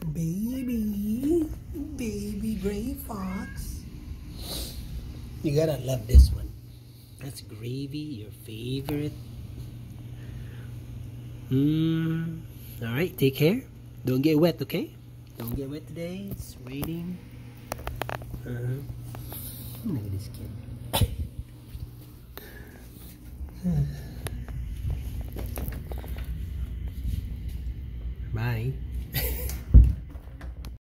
Baby gray fox. You gotta love this one. That's Gravy, your favorite. Alright, take care. Don't get wet, okay? Don't get wet today. It's raining. Look at this kid.